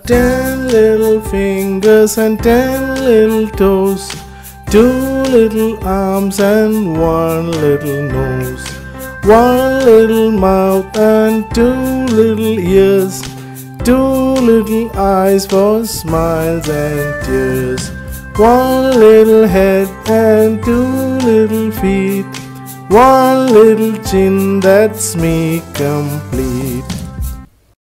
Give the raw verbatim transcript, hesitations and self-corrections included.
ten little fingers and ten little toes, two little arms and one little nose, one little mouth and two little ears, two little eyes for smiles and tears, one little head and two little feet, one little chin, that's me complete.